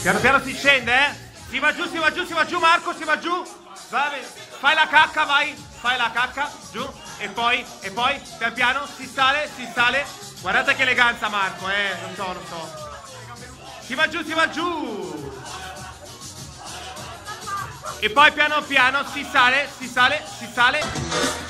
Piano piano si scende, eh? Si va giù, si va giù, si va giù, Marco, si va giù. Fai la cacca, vai. Fai la cacca, giù. E poi, pian piano, si sale, si sale. Guardate che eleganza, Marco, non so, non so. Si va giù, si va giù. E poi piano piano si sale, si sale, si sale.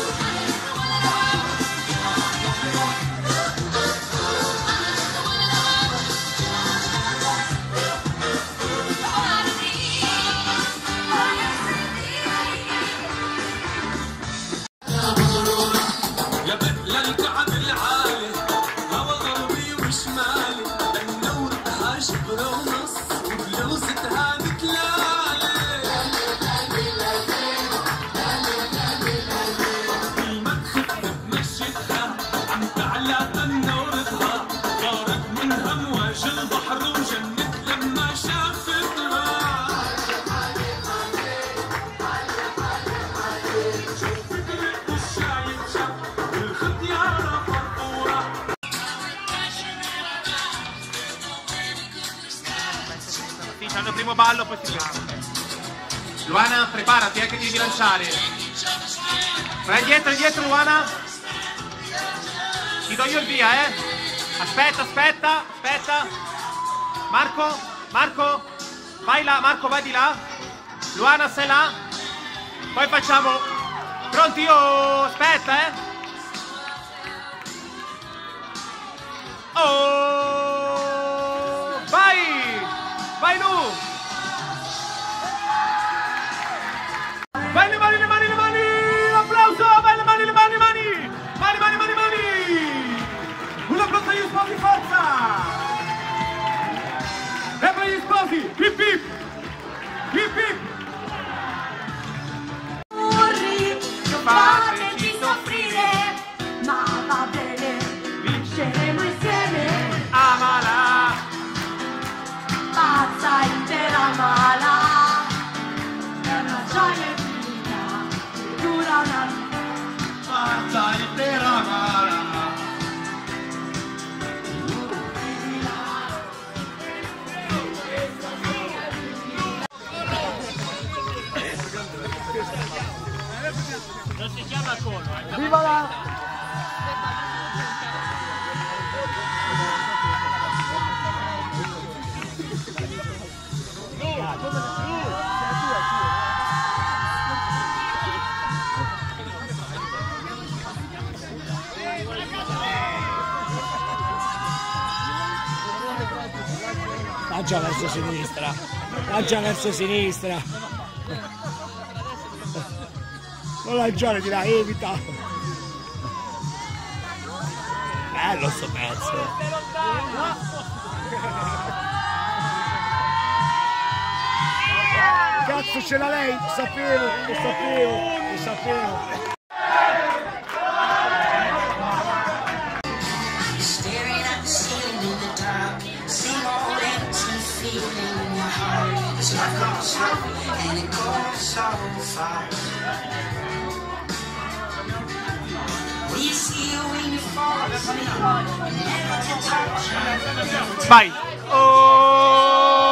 C'hanno il primo ballo, poi si ferma. Luana, preparati, che devi lanciare. Vai indietro, indietro, Luana. Ti do io il via, Aspetta, aspetta, aspetta. Marco, Marco, vai là, Marco, vai di là. Luana, sei là. Poi facciamo. Pronti? Io aspetta, Oh! Vai! Vai Lu! Vai le mani, le mani, le mani! Applauso! Vai le mani, le mani, le mani! Mani, mani, mani, mani! Un applauso agli sposi, forza! E per gli sposi! Hip hip! Hip hip! Fateci soffrire, ma va bene, vinceremo insieme. Amala! Pazza intera mala, è una gioia infinita, che dura una vita. Pazza intera mala! Non si chiama collo, Viva la! Lancia verso sinistra, lancia verso sinistra. Non lanciare di là, evita. Bello sto pezzo. Cazzo ce l'ha lei, lo sapevo, lo sapevo, lo sapevo. Vai! Oh!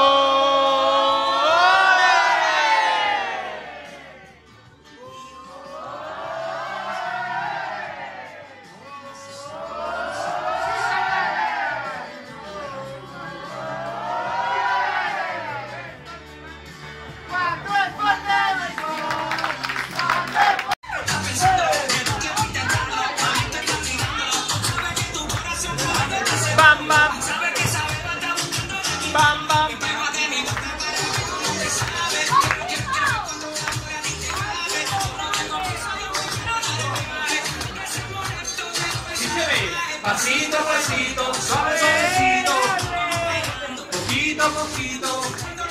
Bam bam! Bam bam! Pasito a pasito, suave suavecito, poquito a poquito.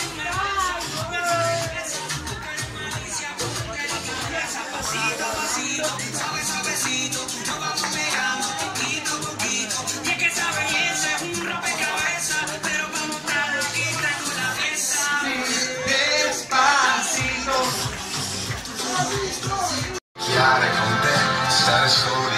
Pasito a pasito, suave suavecito, nos vamos pegando poquito a poquito. Y es que esa belleza es un rompecabezas, pero para montarlo aquí traigo la mesa. Despacito. Chiare con te, stare soli.